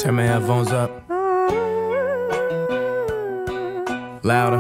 Turn my headphones up. Louder.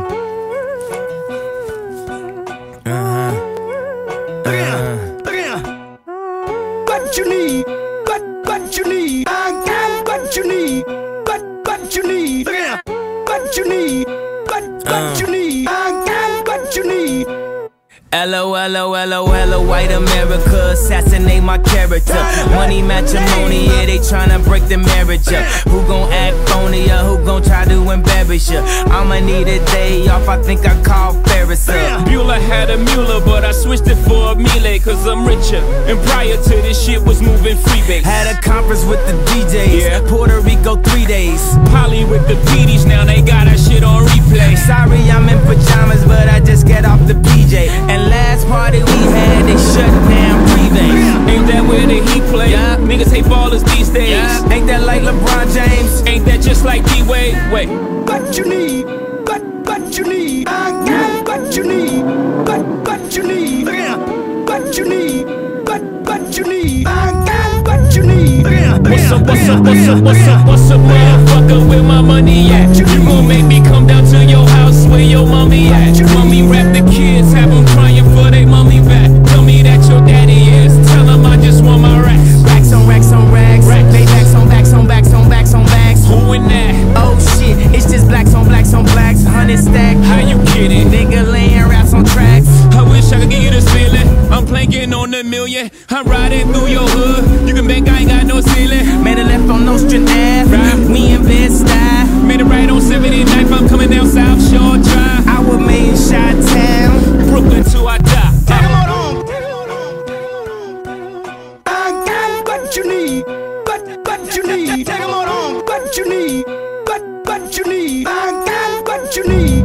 What you need? What you need? I got what you need. What you need? What you need? What you need? I got what you need. LOLOLOL, white America, assassinate my character. Money matrimony, yeah, they tryna break the marriage up. Who gon' act phony or who gon' try to embarrass ya? I'ma need a day off, I think I call Ferris up. Bueller had a Mueller, but I switched it for a Miele, cause I'm richer. And prior to this shit was moving freebase. Had a conference with the DJs, yeah. Puerto Rico 3 days. Polly with the PDs, now they got that shit on replay. Sorry I'm in pajamas, but I just get off the PJ. And last party we had, they shut down Rebase. Ain't that where the Heat play? Yeah. Niggas hate ballers these days. Yeah. Ain't that like LeBron James? Ain't that just like D-Wade? Wait. What you need? What you need? I got what you need. What you need? What you need? What you need? I got what you need. What's up, motherfucker, where my money at? You gon' make me come down to your house where your mommy at? Mommy rap the kids, have them crying for they mommy back. Tell me that your daddy is, tell him I just want my racks. Racks on racks on racks, Baybacks on backs on backs on backs on backs. Who in that? Oh shit, it's just blacks on blacks on blacks, 100 stack. How you kidding? Nigga laying raps on tracks. I wish I could give you this feeling. I'm planking on a million. I'm riding through your hood. You can bank, I ain't got no ceiling. Made a left on Nostrand Ave, we in Bed-Stuy. Made a right on 79th, I'm coming down South Shore Drive. I was made in Chi-Town, Brooklyn till I die. Take 'em on home. I got what you need. What you need? Take 'em on home. What you need? What you need? I got what you need.